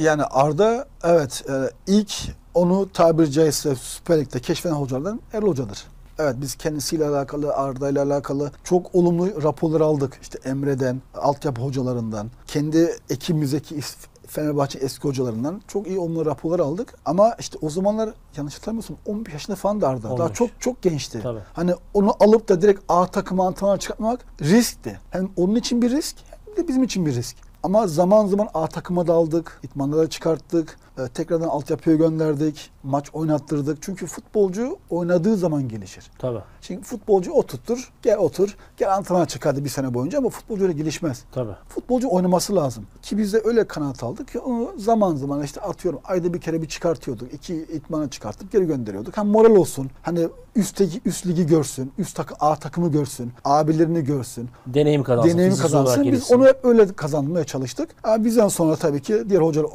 Yani Arda evet ilk onu tabiri caizse Süper Lig'de keşfeden hocalardan Erol Hoca'dır. Evet biz kendisiyle alakalı, Arda ile alakalı çok olumlu raporlar aldık. İşte Emre'den, altyapı hocalarından, kendi ekibimizdeki Fenerbahçe eski hocalarından çok iyi olumlu raporlar aldık. Ama işte o zamanlar yanlış hatırlamıyorsun 15 yaşında falan da Arda. 15. Daha çok gençti. Tabii. Hani onu alıp da direkt A takımı antrenmana çıkartmak riskti. Hem onun için bir risk hem de bizim için bir risk. Ama zaman zaman A takıma da aldık, idmanlara çıkarttık, tekrardan altyapıya gönderdik, maç oynattırdık. Çünkü futbolcu oynadığı zaman gelişir. Tabii. Şimdi futbolcu oturtur, gel otur, gel antrenmana çık hadi bir sene boyunca ama futbolcu öyle gelişmez. Tabii. Futbolcu oynaması lazım. Ki biz de öyle kanaat aldık ki onu zaman zaman işte atıyorum ayda bir kere bir çıkartıyorduk. 2 idmana çıkartıp geri gönderiyorduk. Hem moral olsun, hani üst ligi görsün, A takımı görsün, abilerini görsün. Deneyim kazansın. Deneyim fiziksel olarak kazansın. Biz gelişsin. onu hep öyle kazanmaya çalıştık. Bizden sonra tabii ki diğer hocalar